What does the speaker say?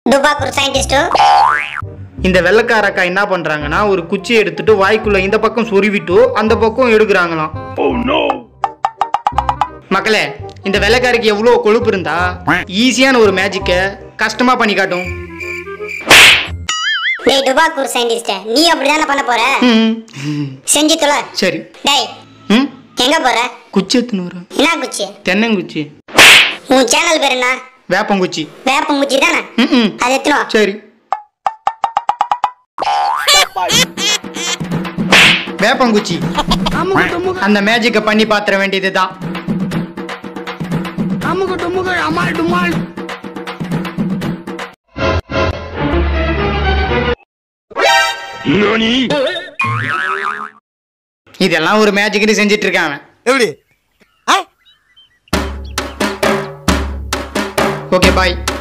டுபாக்கூர் scientist. இந்த வெள்ளக்கார அக்கா என்ன பண்றாங்கன்னா ஒரு குச்சியை எடுத்துட்டு வாய்க்குள்ள இந்த பக்கம் சொருவிட்டு அந்த பக்கம் எடுக்கிறாங்களாம். மக்களே, இந்த வெள்ளக்காரிக்கு எவ்வளவு கொழுப்பு இருந்தா ஈஸியான ஒரு மேஜிக்க கஷ்டமா பண்ணி காட்டும். டேய் டுபாக்கூர் சயின்டிஸ்ட், நீ அப்படிதானே பண்ண போற? செஞ்சு தொலை. சரி. டேய் எங்க போற? குச்சி எடுத்துன்னு வரேன். என்ன குச்சி? தென்னங்குச்சி. உன் சேனல் பேர் என்ன? வேப்பங்குச்சி. வேப்பங்குச்சி தானே? அது எத்தனை? சரி. வேப்பங்குச்சி. அந்த மேஜிக்க பண்ணி பாத்திர வேண்டியதுதான். இதெல்லாம் ஒரு மேஜிக் செஞ்சிட்டு இருக்காங்க. எப்படி? ஓகே பாய்.